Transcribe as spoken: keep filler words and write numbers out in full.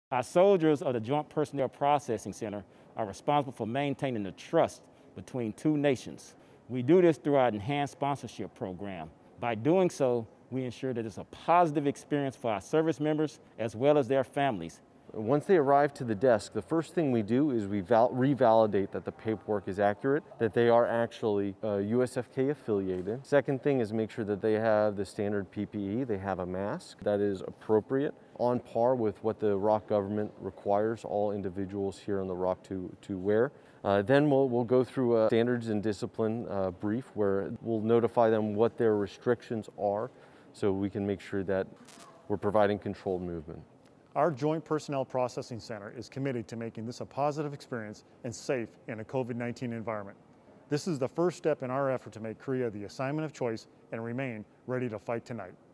Our soldiers of the Joint Personnel Processing Center are responsible for maintaining the trust between two nations. We do this through our enhanced sponsorship program. By doing so, we ensure that it's a positive experience for our service members as well as their families. Once they arrive to the desk, the first thing we do is we revalidate that the paperwork is accurate, that they are actually uh, U S F K affiliated. Second thing is make sure that they have the standard P P E, they have a mask that is appropriate, on par with what the R O C government requires all individuals here on the R O C to, to wear. Uh, then we'll, we'll go through a standards and discipline uh, brief where we'll notify them what their restrictions are so we can make sure that we're providing controlled movement. Our Joint Personnel Processing Center is committed to making this a positive experience and safe in a COVID nineteen environment. This is the first step in our effort to make Korea the assignment of choice and remain ready to fight tonight.